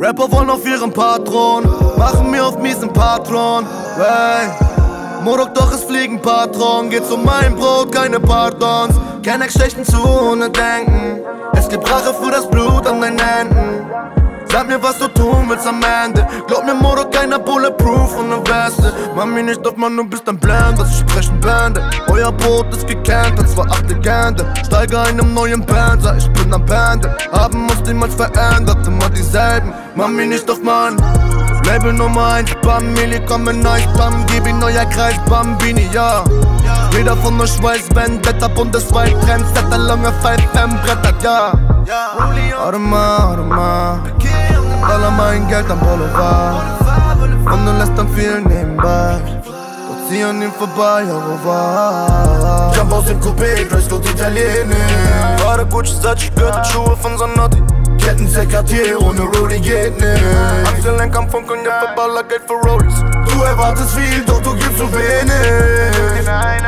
Rapper wollen auf ihren Patron, machen mir auf miesen Patron. Hey. Modok, doch es fliegen Patron, geht's um mein Brot, keine Pardons. Kein Ex schlechten zu ohne Denken. Es gibt Rache für das Blut an deinen Händen. Sag mir, was du tun willst am Ende. Glaub mir, Modok, keiner Bulletproof und ne Weste. Mach mich nicht auf, Mann, du bist ein Blend, dass ich sprechen Bände. Euer Boot ist gekannt, und zwar 8 Legende. Steige in einem neuen Panzer, ich bin am Bande. Haben uns niemals verändert, immer dieselben. Mach mich nicht auf, Mann. Label Nummer 1, Bam, Milligramm nice, Bam, gib ihn neuer Kreis, Bambini, ja. Jeder von euch weiß, Vendetta, bundesweit, Trendsetter, lange Pfeifen, brettert, ja. Warte mal, baller mein Geld am Boulevard. Und du lässt dann viel nebenbei, doch zieh an ihm vorbei, au revoir. Jump aus dem Coupé, Dresscode italienisch. Gerade Gucci, Sachi, Gürtel, Schuhe von Zanotti. Kettensäck, Cartier, ohne Rolli geht nicht. Achsellenk am Funkeln, ja, verballer Geld für Rollies. Du erwartest viel, doch du gibst so wenig. Nein.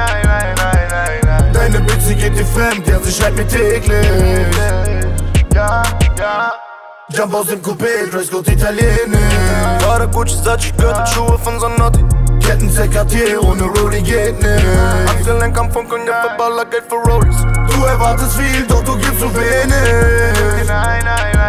Deine Bitch, sie geht dir fremd, ja, sie schreibt mir täglich. Ja. Jump aus dem Coupé, Dresscode italienisch. Gerade Gucci, Sachi, Gürtel, Schuhe von Zanotti. Kettensäck, Cartier, ohne Rolli geht nicht. Achsellenk am Funkeln, ja, verballer Geld für Rollies. Du erwartest viel, doch du gibst so wenig. Nein.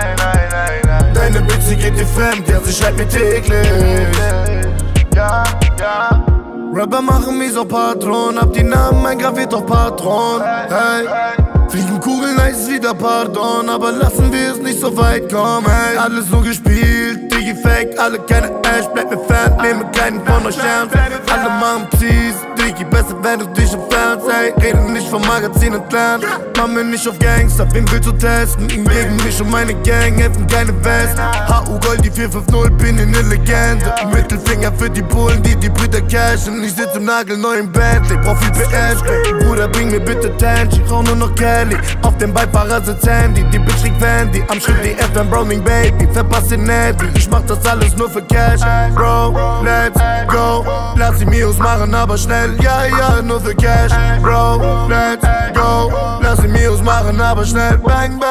Deine Bitch, sie geht dir fremd, ja, sie schreibt mir täglich. Ja. Rapper machen mich so Patron, hab die Namen eingraviert auf Patron. Hey. Fliegen Kugeln, nice wieder Pardon, aber lassen wir es nicht so weit kommen. Hey. Alles nur gespielt, Digi-Fake, alle keine Ash, bleib mir Fan, nehme keinen von euch ernst. Alle machen Psis, Digi, besser wenn du dich entfernst. Hey, rede nicht vom Magazin entfernt, mach mir nicht auf Gangster, wen willst du testen? Gegen mich und meine Gang, helfen keine West. HU Gold, die 450, bin eine Legende. Mittelfinger für die Bullen, die Brüder cashen. Ich sitz im nagelneuen Bentley, brauch viel PS. Bruder, bring mir bitte Tangy, rauch nur noch Kelly. Auf dem Beifahrer sitzt Handy, die Bitch liegt Vandy. Am Schritt die FM Browning Baby, verpasst den Neddy. Ich mach das alles nur für Cash, Bro, let's go. Lass sie Mios machen, aber schnell, ja, nur für Cash, Bro, let's go. Lass sie Mios machen, aber schnell, bang.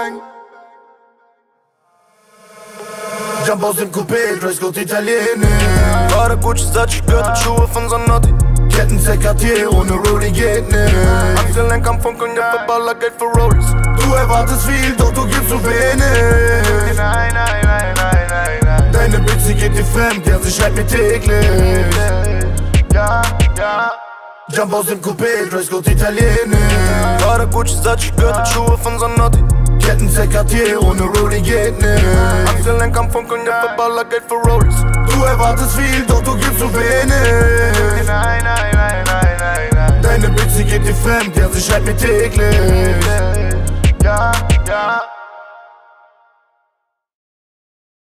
Jump aus dem Coupé, Dresscode italienisch. Gerade Gucci, Sachi, Gürtel, Schuhe von Zanotti. Kettensäck, Cartier, ohne Rolli geht nicht. Achsellenk am Funkeln, ja, verballer Geld für Rollies. Du erwartest viel, doch du gibst so wenig. Nein. Deine Bitch, sie geht dir fremd, ja, sie schreibt mir täglich. Ja. Jump aus dem Coupé, Dresscode italienisch. Gerade Gucci, Sachi, Gürtel, Schuhe von Zanotti. Kettensäck, Cartier, ohne Rolli geht nicht. Achsellenk am Funkeln, ja, verballer Geld für Rollies. Du erwartest viel, doch du gibst so wenig. Nein. Deine Bitch, sie geht dir fremd, ja, sie schreibt mir täglich.